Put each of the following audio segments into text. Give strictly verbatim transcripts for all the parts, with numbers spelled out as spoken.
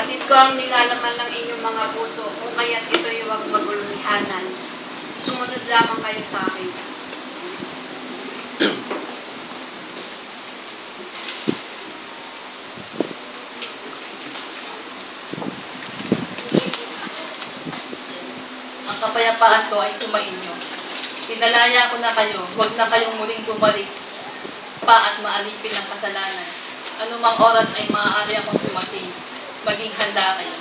Batid ko ang nilalaman ng inyong mga puso, kung kaya't ito'y huwag maguluhanan. Sumunod lamang kayo sa akin. Ang kapayapaan ko ay sumainyo. Pinalaya ko na kayo, huwag na kayong muling bumalik pa at maalipin ng kasalanan. Anumang oras ay maaari akong dumating. Maging handa kayo.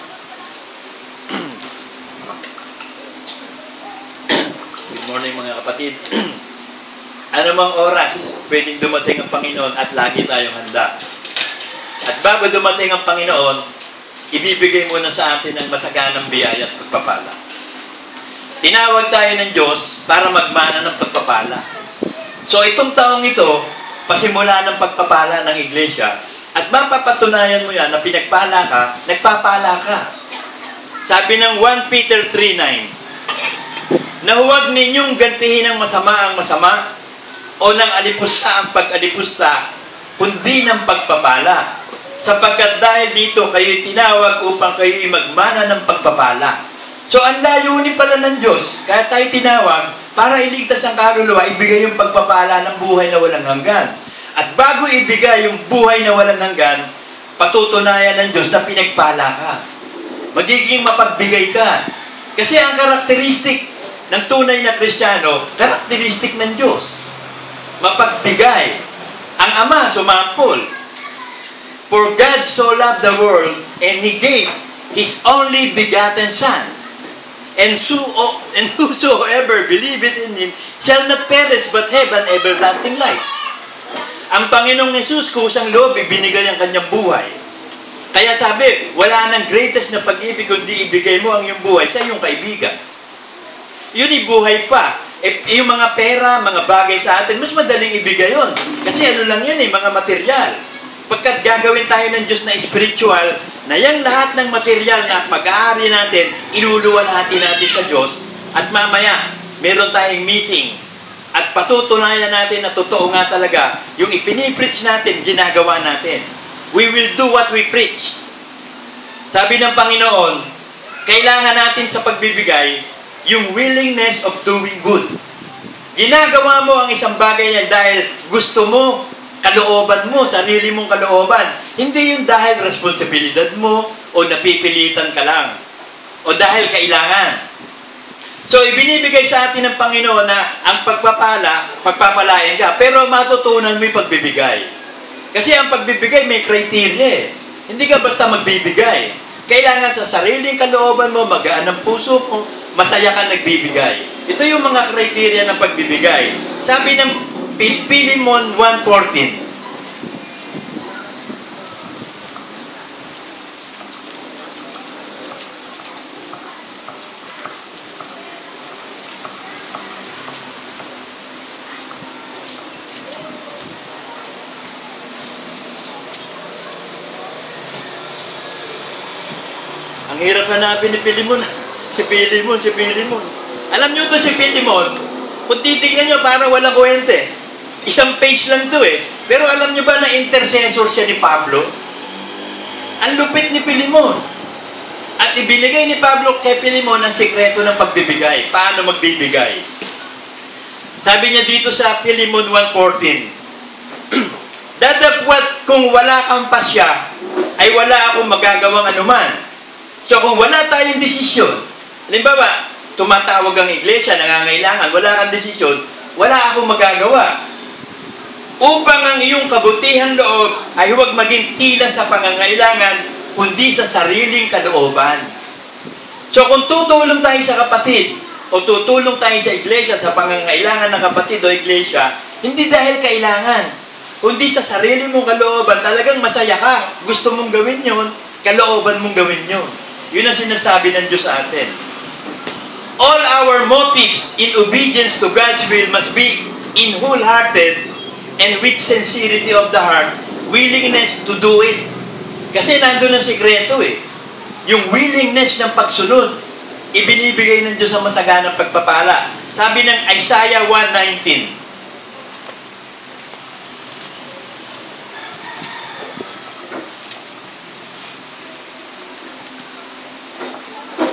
Good morning mga kapatid. Anumang oras pwedeng dumating ang Panginoon at lagi tayong handa. At bago dumating ang Panginoon, ibibigay muna sa atin ang masaganang biyaya at pagpapala. Tinawag tayo ng Diyos para magmana ng pagpapala. So itong taong ito, pasimula ng pagpapala ng iglesia, at mapapatunayan mo yan na pinagpala ka, nagpapala ka. Sabi ng First Peter three nine, na huwag ninyong gantihin ng masama ang masama o ng alipusta ang pag-alipusta, kundi ng pagpapala. Sapagkat dahil dito kayo'y tinawag upang kayo'y magmana ng pagpapala. So, ang layunin pala ng Diyos, kaya tayo tinawag, para iligtas ang kaluluwa, ibigay yung pagpapala ng buhay na walang hanggan. At bago ibigay yung buhay na walang hanggan, patutunayan ng Diyos na pinagpala ka. Magiging mapagbigay ka. Kasi ang karakteristik ng tunay na Kristiyano, karakteristik ng Diyos. Mapagbigay. Ang Ama, sumampol. For God so loved the world, and He gave His only begotten Son. And, so, and whosoever believeth in Him shall not perish but have an everlasting life. Ang Panginoong Jesus, kusang loob, ibinigay ang kanyang buhay. Kaya sabi, wala nang greatest na pag-ibig kundi ibigay mo ang iyong buhay sa iyong kaibigan. Yun ibuhay pa. E, yung mga pera, mga bagay sa atin, mas madaling ibigay yun. Kasi ano lang yan eh, mga material. Pagkat gagawin tayo ng Diyos na spiritual, na yung lahat ng material na mag-aari natin, iluluwalhati natin sa Diyos, at mamaya, meron tayong meeting, at patutunayan natin na totoo nga talaga, yung ipinipreach natin, ginagawa natin. We will do what we preach. Sabi ng Panginoon, kailangan natin sa pagbibigay, yung willingness of doing good. Ginagawa mo ang isang bagay niya dahil gusto mo, kalooban mo, sarili mong kalooban. Hindi yung dahil responsibilidad mo, o napipilitan ka lang, o dahil kailangan. So, ibinibigay sa atin ng Panginoon na ang pagpapala, pagpapalain ka, pero matutunan mo yung pagbibigay. Kasi ang pagbibigay may criteria eh. Hindi ka basta magbibigay. Kailangan sa sariling kalooban mo, magaan ang puso mo, masaya ka nagbibigay. Ito yung mga criteria ng pagbibigay. Sabi ng Philemon one fourteen, ang hirap hanapin ni Philemon. Si Philemon, si Philemon. Alam nyo to si Philemon, kung titignan nyo, parang walang kwente. Isang page lang to eh. Pero alam nyo ba na intercessor siya ni Pablo? Ang lupit ni Philemon. At ibinigay ni Pablo kay Philemon ang sikreto ng pagbibigay. Paano magbibigay? Sabi niya dito sa Philemon one fourteen, dadapwat kung wala kang pasya, ay wala akong magagawang anuman. So kung wala tayong desisyon, halimbawa, tumatawag ang iglesia, nangangailangan, wala kang desisyon, wala akong magagawa. Upang ang iyong kabutihang loob ay huwag maging tila sa pangangailangan, kundi sa sariling kalooban. So kung tutulong tayo sa kapatid, o tutulong tayo sa iglesia, sa pangangailangan ng kapatid o iglesia, hindi dahil kailangan, kundi sa sarili mong kalooban, talagang masaya ka, gusto mong gawin yon, kalooban mong gawin yon. Yun ang sinasabi ng Diyos sa atin. All our motives in obedience to God's will must be in wholehearted and with sincerity of the heart, willingness to do it. Kasi nandun ang sikreto eh. Yung willingness ng pagsunod, ibinibigay ng Diyos ang masaganang pagpapala. Sabi ng Isaiah one nineteen,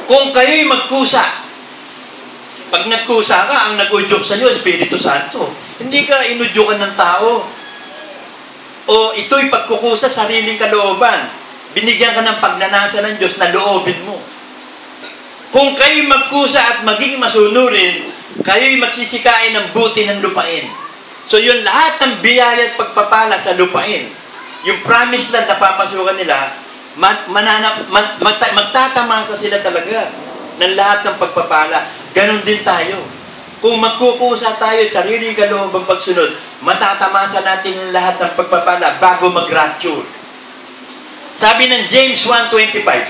Kung kayo'y magkusa, pag nagkusa ka, ang nag-udyok sa iyo, Espiritu Santo. Hindi ka inudyokan ng tao. O ito'y pagkukusa sariling kalooban. Binigyan ka ng pagnanasa ng Diyos na loobin mo. Kung kayo'y magkusa at maging masunurin, kayo'y magsisikain ng buti ng lupain. So yun lahat ng biyaya at pagpapala sa lupain, yung promise land na papasukan nila, man, manana, man, magta, magtatamasa sila talaga ng lahat ng pagpapala. Ganon din tayo. Kung magkukusa tayo sa sariling kaloobang pagsunod, matatamasa natin ang lahat ng pagpapala bago mag-rapture. Sabi ng James one twenty-five,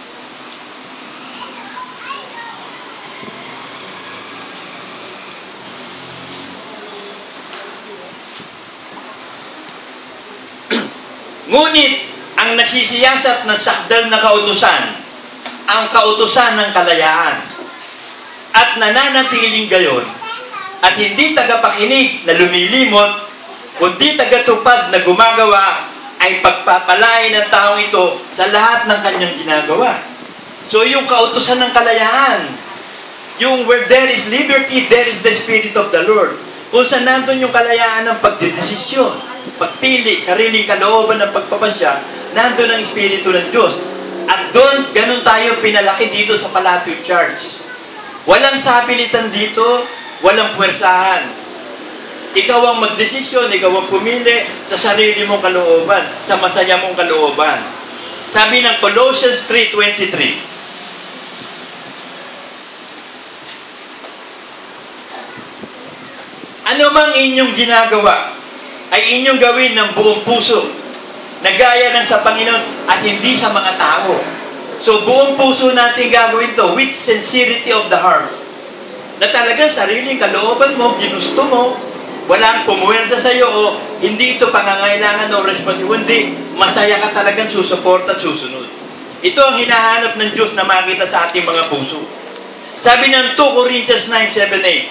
ngunit ang nagsisiyasat ng sakdal na kautusan, ang kautusan ng kalayaan, at nananatiling gayon, at hindi tagapakinig na lumilimot, kundi tagatupad na gumagawa, ay pagpapalain ng taong ito sa lahat ng kanyang ginagawa. So yung kautusan ng kalayaan, yung where there is liberty, there is the Spirit of the Lord. Kung saan nandun yung kalayaan ng pagdedesisyon, pagpili, sariling kalooban ng pagpapasya, nandun ang Espiritu ng Diyos. At doon, ganun tayo pinalaki dito sa Palatio Church. Walang sapilitan dito, walang puwersahan. Ikaw ang magdesisyon, ikaw ang pumili sa sarili mong kalooban, sa masaya mong kalooban. Sabi ng Colossians three twenty-three, ano mang inyong ginagawa, ay inyong gawin ng buong puso, na gaya ng sa Panginoon at hindi sa mga tao. So buong puso natin gagawin to with sincerity of the heart. Na talagang sariling kalooban mo, ginusto mo, walang pumuwersa sa iyo o hindi ito pangangailangan o responsibility, masaya ka talagang susuporta at susunod. Ito ang hinahanap ng Diyos na makita sa ating mga puso. Sabi ng two Corinthians nine seven eight,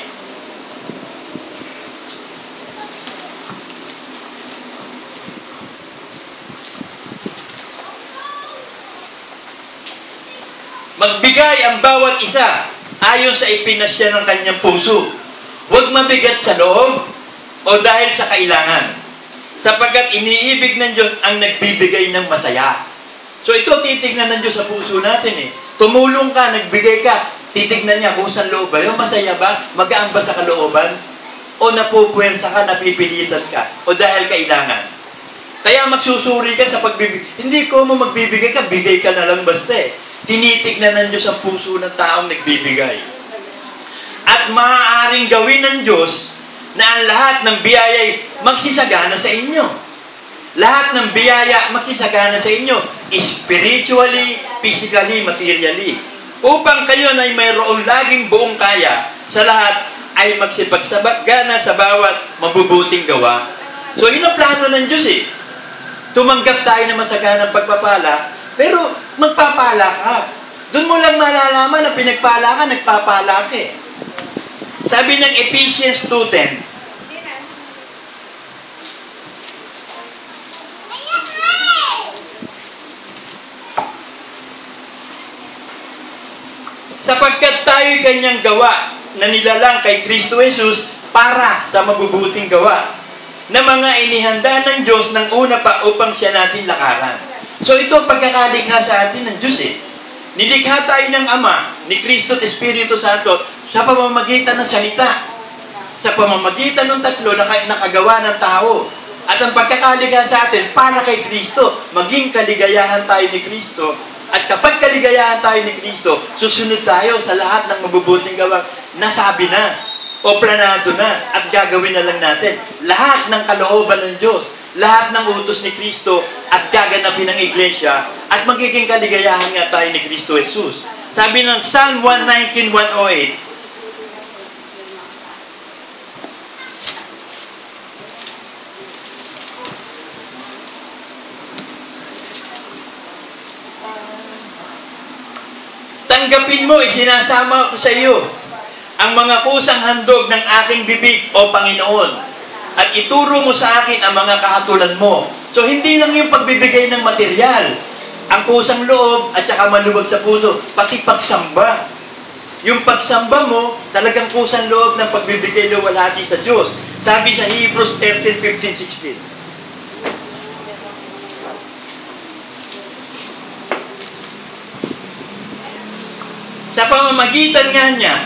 magbigay ang bawat isa ayon sa ipinasya ng kanyang puso. Huwag mabigat sa loob o dahil sa kailangan. Sapagkat iniibig ng Diyos ang nagbibigay ng masaya. So ito titignan ng Diyos sa puso natin eh. Tumulong ka, nagbigay ka, titignan niya kung saan loob ba yun, masaya ba? Magaan ba sa kalooban? O napupuwersa ka, napipilitan ka? O dahil kailangan? Kaya magsusuri ka sa pagbibigay. Hindi ko mo magbibigay ka, bigay ka na lang basta eh. Tinitignan ng Diyos ang puso ng taong nagbibigay. At maaaring gawin ng Diyos na ang lahat ng biyaya ay magsisagana sa inyo. Lahat ng biyaya magsisagana sa inyo. Spiritually, physically, materially. Upang kayo ay mayroong laging buong kaya sa lahat ay magsipagsabagana sa bawat mabubuting gawa. So, yun ang plano ng Diyos eh. Tumanggap tayo na masaganang pagpapala, pero magpapala ka. Doon mo lang malalaman na pinagpala ka, nagpapala ka eh. Sabi ng Ephesians two ten, sapagkat tayo'y kanyang gawa na nilalang kay Kristo Jesus para sa mabubuting gawa na mga inihanda ng Diyos ng una pa upang siya natin lakaran. So ito ang pagkakalikha sa atin ng Diyos eh. Nilikha tayo ng Ama, ni Kristo at Espiritu Santo sa pamamagitan ng salita. Sa pamamagitan ng tatlo na nakagawa ng tao. At ang pagkakaligaya sa atin para kay Kristo, maging kaligayahan tayo ni Kristo. At kapag kaligayahan tayo ni Kristo, susunod tayo sa lahat ng mabubuting gawa. Nasabi na, o planado na, at gagawin na lang natin. Lahat ng kalooban ng Diyos, lahat ng utos ni Kristo, at gaganapin ng Iglesia, at magiging kaligayahan nga tayo ni Kristo Jesus. Sabi ng Psalm one nineteen, one oh eight, tanggapin mo, isinasama ko sa iyo ang mga kusang handog ng aking bibig, o Panginoon, at ituro mo sa akin ang mga kahatulan mo. So, hindi lang yung pagbibigay ng material. ang kusang loob at saka malubag sa puso, pati pagsamba. Yung pagsamba mo, talagang kusang loob ng pagbibigay luwalhati sa Diyos. Sabi sa Hebrews thirteen, fifteen, sixteen. Sa pamamagitan nga niya,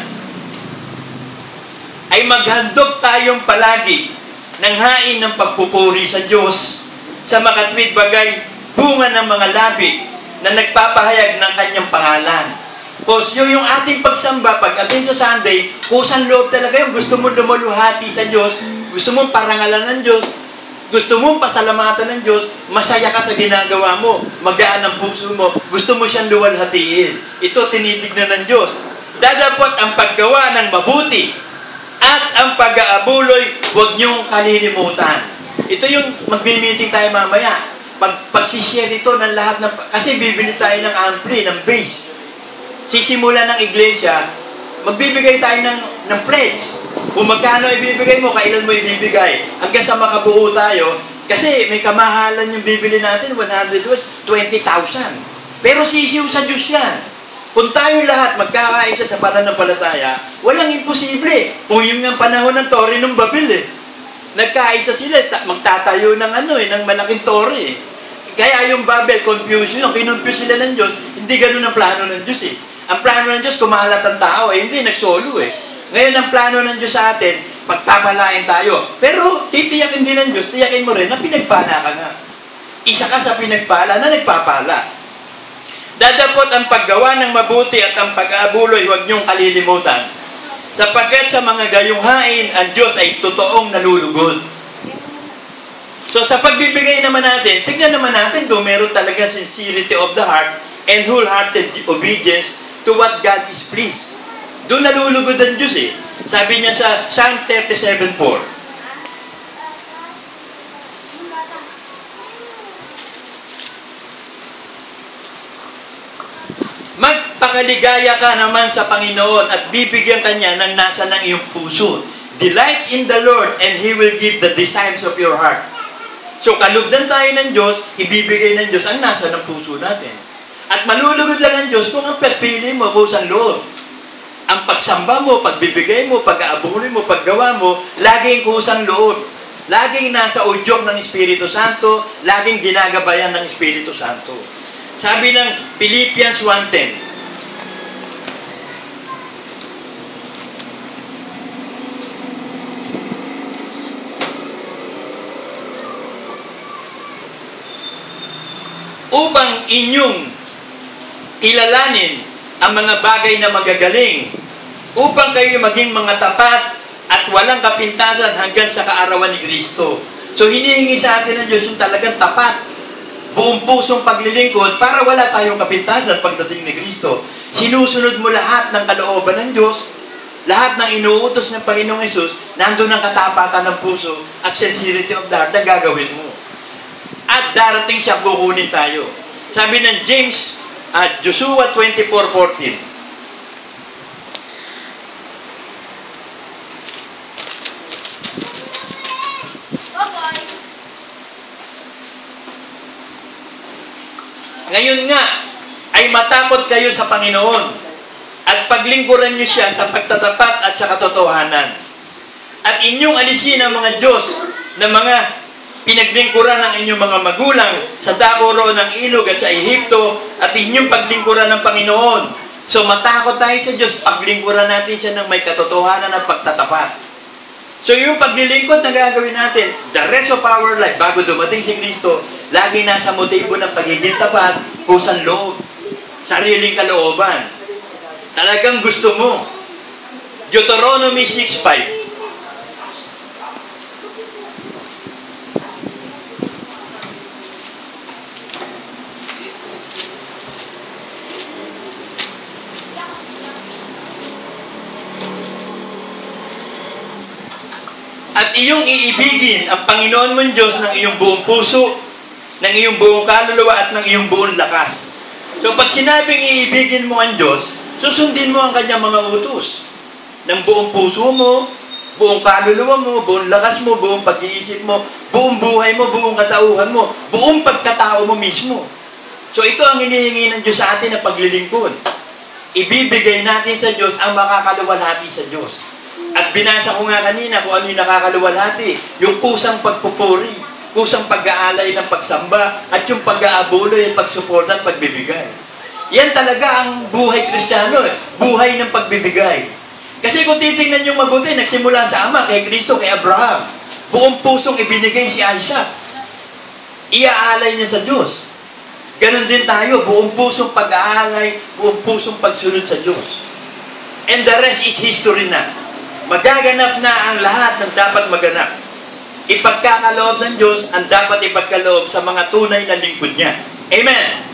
ay maghandog tayong palagi ng hain ng pagpupuri sa Diyos sa makatwid bagay bunga ng mga labi na nagpapahayag ng kanyang pangalan. Because yung, yung ating pagsamba, pag-atin sa Sunday, kusang loob talaga yung gusto mo lumuluhati sa Diyos, gusto mong parangalan ng Diyos, gusto mong pasalamatan ng Diyos, masaya ka sa ginagawa mo, magaan ang puso mo, gusto mo siyang luwalhatiin. Ito tinitignan ng Diyos. Dadapot ang paggawa ng mabuti at ang pag-aabuloy, huwag niyong kalilimutan. Ito yung mag-meeting tayo mamaya. Pag, pagsishare ito ng lahat ng... Kasi bibili tayo ng ampli, ng base. Sisimula ng iglesia, magbibigay tayo ng, ng pledge. Kung magkano ibibigay mo, kailan mo ibibigay. Hanggang sa makabuo tayo. Kasi may kamahalan yung bibili natin, one hundred was twenty thousand. Pero sisiw sa Diyos yan. Kung tayo lahat magkakaisa sa pananampalataya, walang imposible. Kung yung ang panahon ng Tore ng Babel eh. Nagkaisa sila, magtatayo ng ano eh, ng malaking tore eh. Kaya yung Babel, confusion, yung kinumpuse sila ng Diyos, hindi ganun ang plano ng Diyos eh. Ang plano ng Diyos, kumalat ang tao eh, hindi, nagsolo eh. Ngayon ang plano ng Diyos sa atin, pagpapalain tayo. Pero titiyakin din ng Diyos, tiyakin mo rin na pinagpala ka nga. Isa ka sa pinagpala na nagpapala. Dadapot ang paggawa ng mabuti at ang pag-aabuloy, huwag niyong kalilimutan. Sapagkat sa mga gayong hain, ang Diyos ay totoong nalulugod. So sa pagbibigay naman natin, tignan naman natin kung meron talaga sincerity of the heart and wholehearted obedience to what God is pleased. Doon nalulugod ang Diyos eh. Sabi niya sa Psalm thirty-seven four. Magpakaligaya ka naman sa Panginoon at bibigyan ka niya ng nasa ng iyong puso. Delight in the Lord and He will give the desires of your heart. So kalugdan tayo ng Diyos, ibibigay ng Diyos ang nasa ng puso natin. At malulugod lang ang Diyos kung ang pagpili mo, kusang loob. Ang pagsamba mo, pagbibigay mo, pag-aabuloy mo, paggawa mo, laging kusang loob. Laging nasa udyok ng Espiritu Santo, laging ginagabayan ng Espiritu Santo. Sabi ng Philippians one ten, upang inyong kilalanin ang mga bagay na magagaling, upang kayo maging mga tapat at walang kapintasan hanggang sa kaarawan ni Kristo. So hinihingi sa atin ng Diyos yung talagang tapat, buong pusong paglilingkod para wala tayong kapintasan pagdating ni Kristo. Sinusunod mo lahat ng kalooban ng Diyos, lahat ng inuutos ng Panginoong Hesus, nandun ang katapatan ng puso at sincerity of the heart na gagawin mo. At darating siya, kukunin tayo. Sabi ng James at Joshua twenty-four fourteen. Ngayon nga, ay matakot kayo sa Panginoon at paglingkuran niyo siya sa pagtatapat at sa katotohanan. At inyong alisin ang mga Diyos na mga pinaglingkuran ng inyong mga magulang sa dakoro ng ilog at sa Ehipto at inyong paglingkuran ng Panginoon. So matakot tayo sa Diyos, paglingkuran natin siya ng may katotohanan at pagtatapat. So yung paglilingkod na gagawin natin, the rest of our life, bago dumating si Kristo, lagi nasa motibo ng pagiging tapat, kusang loob, sariling kalooban. Talagang gusto mo. Deuteronomy six five. At iyong iibigin ang Panginoon mong Diyos ng iyong buong puso, ng iyong buong kaluluwa at ng iyong buong lakas. So pag sinabing iibigin mo ang Diyos, susundin mo ang kanyang mga utos. Ng buong puso mo, buong kaluluwa mo, buong lakas mo, buong pag-iisip mo, buong buhay mo, buong katauhan mo, buong pagkatao mo mismo. So ito ang hinihingi ng Diyos sa atin na paglilingkod. Ibibigay natin sa Diyos ang makakaluwalhati sa Diyos. At binasa ko nga kanina kung ano yung nakakaluwalhati. Yung kusang pagpupuri, kusang pag-aalay ng pagsamba, at yung pag-aabuloy, pagsuporta at pagbibigay. Yan talaga ang buhay Kristiyano, eh. Buhay ng pagbibigay. Kasi kung titingnan yung mabuti, nagsimula sa Ama, kay Kristo, kay Abraham. Buong pusong ibinigay si Isaac. Iaalay niya sa Diyos. Ganon din tayo, buong pusong pag-aalay, buong pusong pagsunod sa Diyos. And the rest is history na. Magaganap na ang lahat ng dapat maganap. Ipagkakaloob ng Diyos ang dapat ipagkaloob sa mga tunay na lingkod niya. Amen!